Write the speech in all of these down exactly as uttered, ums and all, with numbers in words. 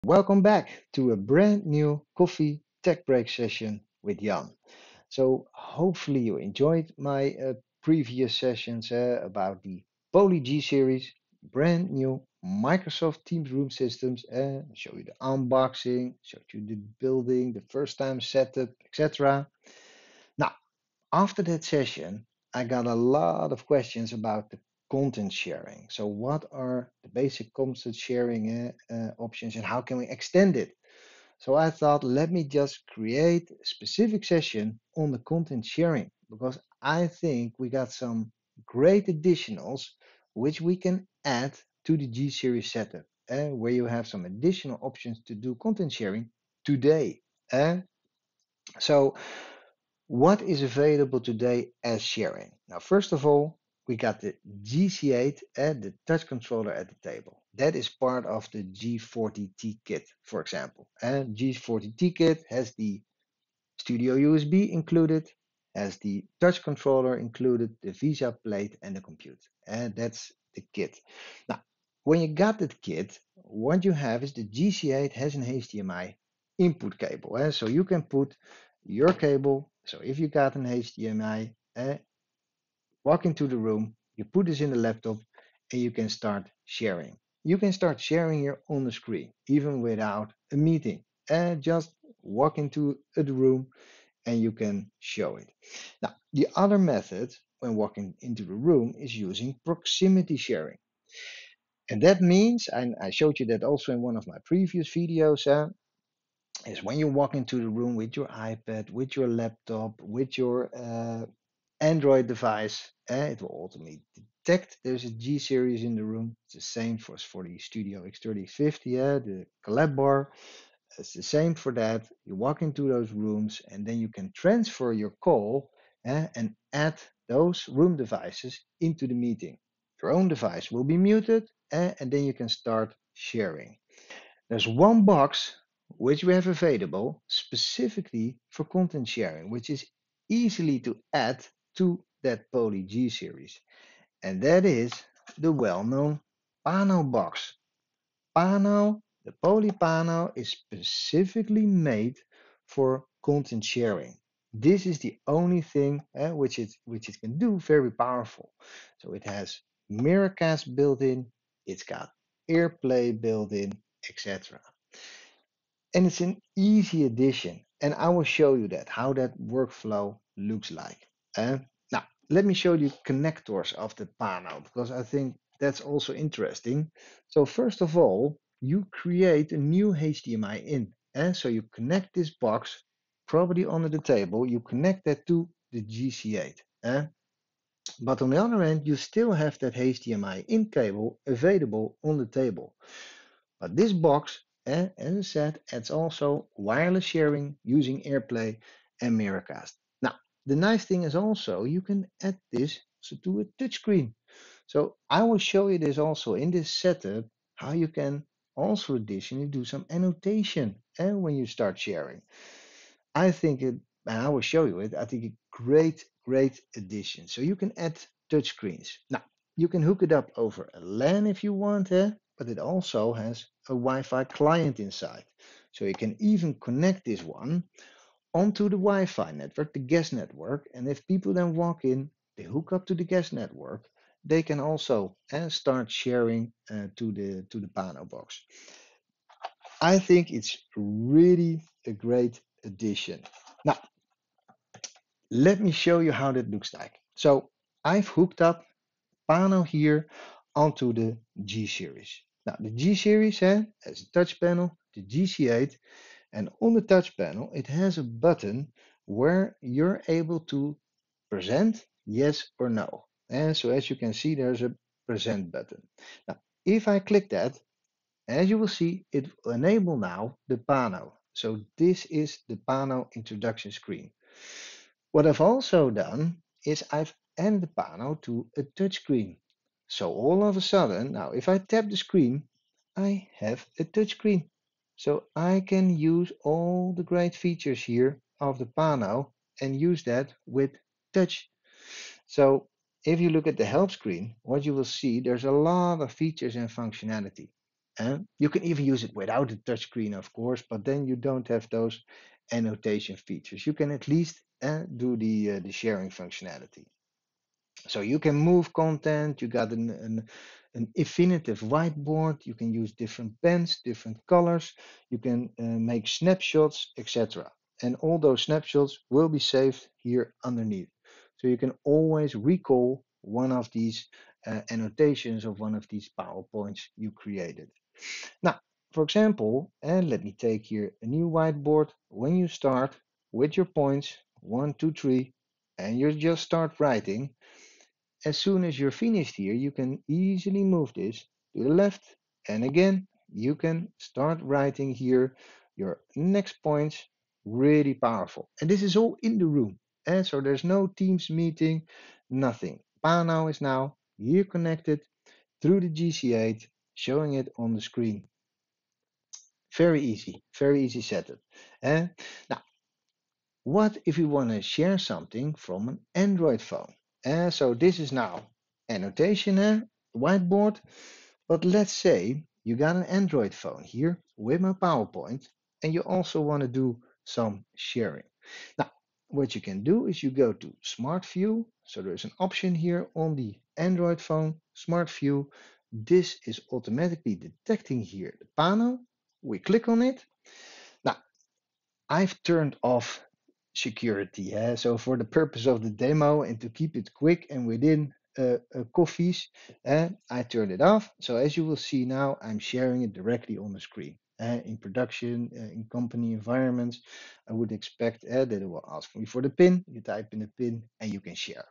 Welcome back to a brand new coffee tech break session with Jan. So, hopefully, you enjoyed my uh, previous sessions uh, about the Poly G series, brand new Microsoft Teams room systems. Uh, show you the unboxing, showed you the building, the first time setup, et cetera. Now, after that session, I got a lot of questions about the content sharing. So, what are the basic content sharing uh, uh, options and how can we extend it? So, I thought, let me just create a specific session on the content sharing because I think we got some great additionals which we can add to the G series setup, uh, where you have some additional options to do content sharing today. Uh, so, what is available today as sharing? Now, first of all, we got the G C eight and the touch controller at the table. That is part of the G forty T kit, for example. And G forty T kit has the Studio U S B included, has the touch controller included, the Visa plate, and the compute. And that's the kit. Now, when you got that kit, what you have is the G C eight has an H D M I input cable. eh, So you can put your cable. So if you got an H D M I, eh, walk into the room, you put this in the laptop, and you can start sharing. You can start sharing here on the screen, even without a meeting. And just walk into the room and you can show it. Now, the other method when walking into the room is using proximity sharing. And that means, and I showed you that also in one of my previous videos, uh, is when you walk into the room with your iPad, with your laptop, with your uh, Android device, uh, it will automatically detect there's a G series in the room. It's the same for, for the Studio X thirty fifty, uh, the collab bar. It's the same for that. You walk into those rooms and then you can transfer your call eh, and add those room devices into the meeting. Your own device will be muted eh, and then you can start sharing. There's one box which we have available specifically for content sharing, which is easily to add to that Poly G series. And that is the well-known Pano box. Pano, the Polypano is specifically made for content sharing. This is the only thing eh, which it which it can do very powerful. So it has Miracast built in, it's got AirPlay built in, et cetera. And it's an easy addition. And I will show you that how that workflow looks like. Eh? Now, let me show you connectors of the Pano because I think that's also interesting. So first of all, you create a new H D M I in. And so you connect this box probably under the table, you connect that to the G C eight. eh? But on the other end, you still have that H D M I in cable available on the table. But this box, eh, as I said, adds also wireless sharing using AirPlay and Miracast. Now, the nice thing is also you can add this so to a touchscreen. So I will show you this also in this setup, how you can also additionally do some annotation and when you start sharing. I think it, and I will show you it, I think a great, great addition. So you can add touchscreens. Now, you can hook it up over a LAN if you want, eh? But it also has a Wi-Fi client inside. So you can even connect this one onto the Wi-Fi network, the guest network. And if people then walk in, they hook up to the guest network, they can also uh, start sharing uh, to the to the Pano box. I think it's really a great addition. Now, let me show you how that looks like. So I've hooked up Pano here onto the G series. Now the G series eh, has a touch panel, the G C eight, and on the touch panel it has a button where you're able to present yes or no. And so as you can see, there's a present button. Now, if I click that, as you will see, it will enable now the Pano. So this is the Pano introduction screen. What I've also done is I've added the Pano to a touchscreen. So all of a sudden, now if I tap the screen, I have a touchscreen. So I can use all the great features here of the Pano and use that with touch. So if you look at the help screen, what you will see, there's a lot of features and functionality. And you can even use it without the touchscreen, of course, but then you don't have those annotation features. You can at least uh, do the uh, the sharing functionality. So you can move content. You got an, an an infinitive whiteboard. You can use different pens, different colors. You can uh, make snapshots, et cetera. And all those snapshots will be saved here underneath. So you can always recall one of these uh, annotations of one of these PowerPoints you created. Now, for example, and let me take here a new whiteboard. When you start with your points, one, two, three, and you just start writing, as soon as you're finished here, you can easily move this to the left. And again, you can start writing here your next points. Really powerful. And this is all in the room. And so there's no Teams meeting, nothing. Pano is now here connected through the G C eight, showing it on the screen. Very easy, very easy setup. And now, what if you want to share something from an Android phone? Uh, so this is now annotation, uh, whiteboard. But let's say you got an Android phone here with my PowerPoint, and you also want to do some sharing. Now, what you can do is you go to Smart View. So there's an option here on the Android phone, Smart View. This is automatically detecting here the panel. We click on it. Now, I've turned off security. Yeah? So for the purpose of the demo and to keep it quick and within uh, uh, coffees, uh, I turned it off. So as you will see now, I'm sharing it directly on the screen. Uh, in production, uh, in company environments, I would expect uh, that it will ask me for the pin. You type in the pin and you can share.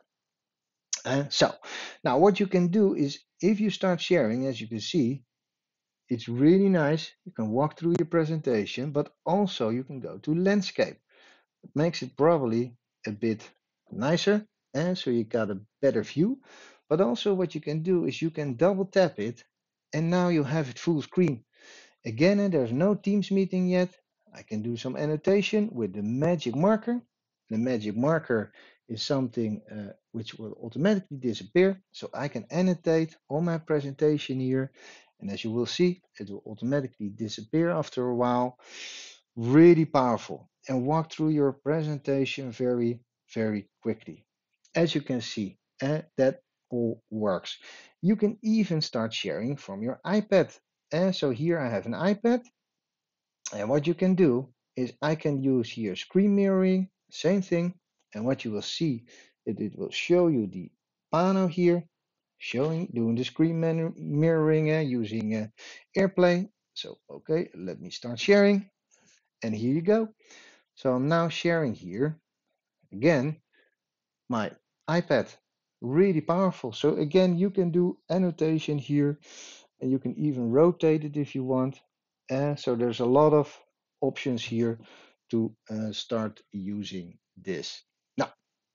Uh, so now what you can do is if you start sharing, as you can see, it's really nice. You can walk through your presentation, but also you can go to landscape. It makes it probably a bit nicer, and so you got a better view. But also what you can do is you can double tap it, and now you have it full screen. Again, eh, there's no Teams meeting yet. I can do some annotation with the magic marker. The magic marker is something uh, which will automatically disappear. So I can annotate on my presentation here. And as you will see, it will automatically disappear after a while. Really powerful. And walk through your presentation very, very quickly. As you can see, uh, that all works. You can even start sharing from your iPad. And so here I have an iPad, and what you can do is I can use here screen mirroring, same thing. And what you will see that it will show you the panel here, showing doing the screen mirroring uh, using uh, AirPlay. So okay, let me start sharing, and here you go. So I'm now sharing here again my iPad. Really powerful. So again, you can do annotation here, and you can even rotate it if you want. Uh, so there's a lot of options here to uh, start using this. Now,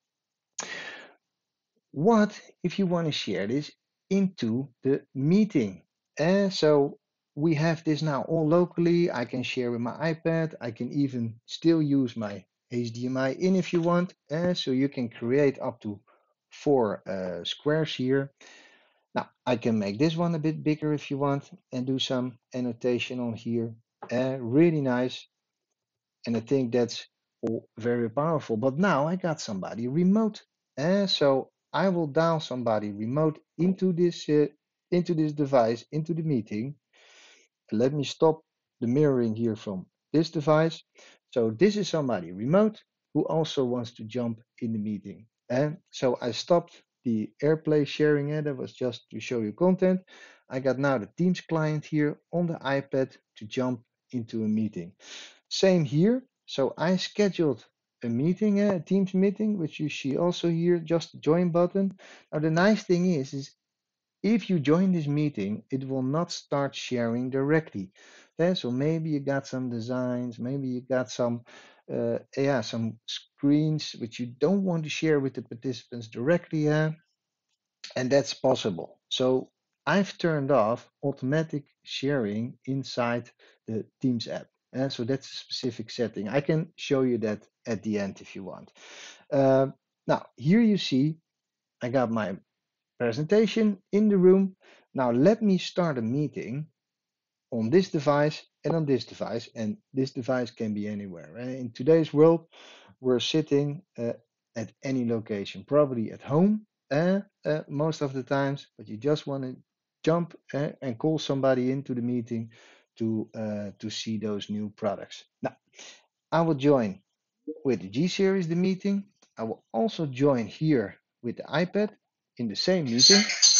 what if you want to share this into the meeting? Uh, so we have this now all locally. I can share with my iPad. I can even still use my H D M I in if you want. Uh, so you can create up to four uh, squares here. Now, I can make this one a bit bigger if you want and do some annotation on here. Uh, really nice. And I think that's all very powerful. But now I got somebody remote. Uh, so I will dial somebody remote into this uh, into this device, into the meeting. Let me stop the mirroring here from this device. So this is somebody remote who also wants to jump in the meeting. And so I stopped the AirPlay sharing, and that was just to show you content. I got now the Teams client here on the iPad to jump into a meeting. Same here. So I scheduled a meeting, a Teams meeting, which you see also here, just the join button. Now the nice thing is, is if you join this meeting, it will not start sharing directly. Okay, so maybe you got some designs, maybe you got some, uh, yeah, some screens which you don't want to share with the participants directly, yeah, and that's possible. So I've turned off automatic sharing inside the Teams app. And so that's a specific setting. I can show you that at the end if you want. Uh, now, here you see I got my presentation in the room. Now let me start a meeting on this device and on this device, and this device can be anywhere. Right? In today's world, we're sitting uh, at any location, probably at home uh, uh, most of the times, but you just want to jump uh, and call somebody into the meeting to uh, to see those new products. Now, I will join with the G series the meeting. I will also join here with the iPad in the same meeting.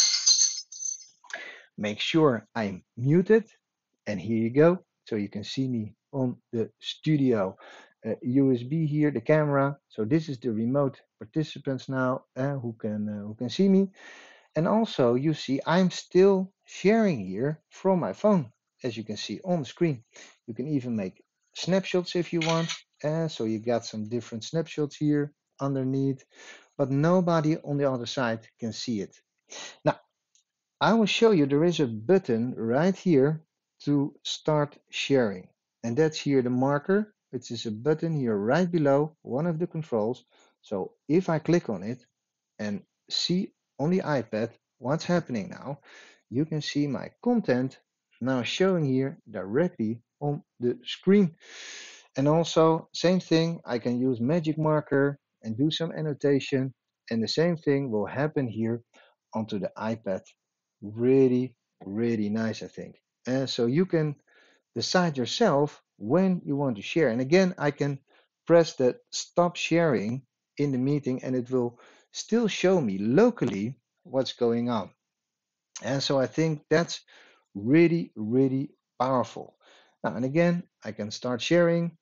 Make sure I'm muted, and here you go. So you can see me on the studio uh, U S B here, the camera. So this is the remote participants now uh, who can uh, who can see me. And also you see I'm still sharing here from my phone, as you can see on the screen. You can even make snapshots if you want. Uh, so you got some different snapshots here underneath, but nobody on the other side can see it. Now, I will show you there is a button right here to start sharing. And that's here the marker, which is a button here right below one of the controls. So if I click on it and see on the iPad what's happening now, you can see my content now showing here directly on the screen. And also, same thing, I can use magic marker and do some annotation, and the same thing will happen here onto the iPad. Really, really nice, I think. And so you can decide yourself when you want to share. And again, I can press that stop sharing in the meeting, and it will still show me locally what's going on. And so I think that's really, really powerful. Now, and again, I can start sharing.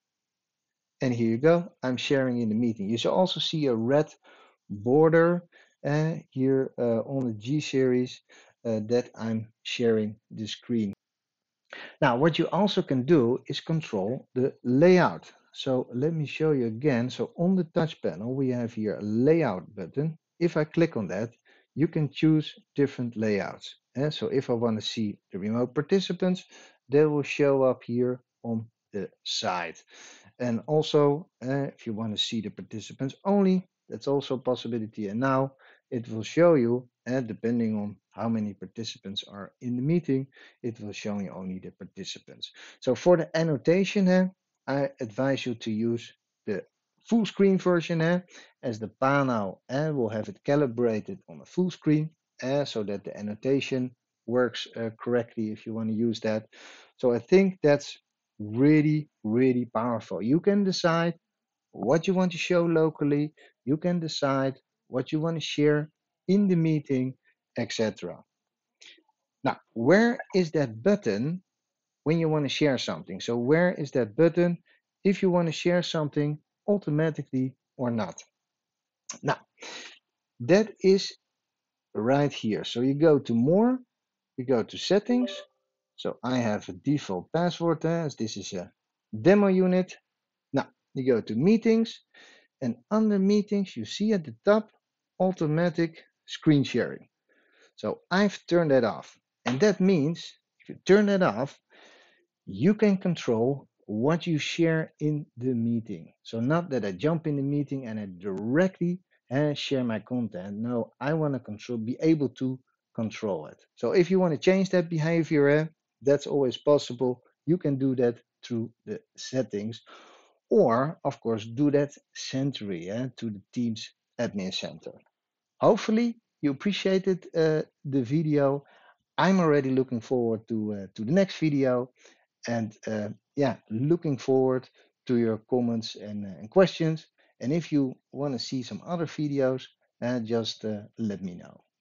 And here you go. I'm sharing in the meeting. You should also see a red border uh, here uh, on the G series uh, that I'm sharing the screen. Now, what you also can do is control the layout. So let me show you again. So on the touch panel, we have here a layout button. If I click on that, you can choose different layouts. And so if I want to see the remote participants, they will show up here on the side. And also, uh, if you want to see the participants only, that's also a possibility. And now it will show you, uh, depending on how many participants are in the meeting, it will show you only the participants. So for the annotation, uh, I advise you to use the full screen version, uh, as the panel uh, will have it calibrated on a full screen, uh, so that the annotation works uh, correctly if you want to use that. So I think that's really, really powerful. You can decide what you want to show locally, you can decide what you want to share in the meeting, et cetera. Now, where is that button when you want to share something? So, where is that button if you want to share something automatically or not? Now, that is right here. So, you go to more, you go to settings. So, I have a default password uh, as this is a demo unit. Now, you go to meetings, and under meetings, you see at the top automatic screen sharing. So I've turned that off. And that means if you turn that off, you can control what you share in the meeting. So not that I jump in the meeting and I directly uh, share my content. No, I want to control, be able to control it. So if you want to change that behavior, uh, that's always possible. You can do that through the settings, or of course do that centrally uh, to the Teams admin center. Hopefully you appreciated uh, the video. I'm already looking forward to uh, to the next video, and uh, yeah, looking forward to your comments and, uh, and questions. And if you want to see some other videos, uh, just uh, let me know.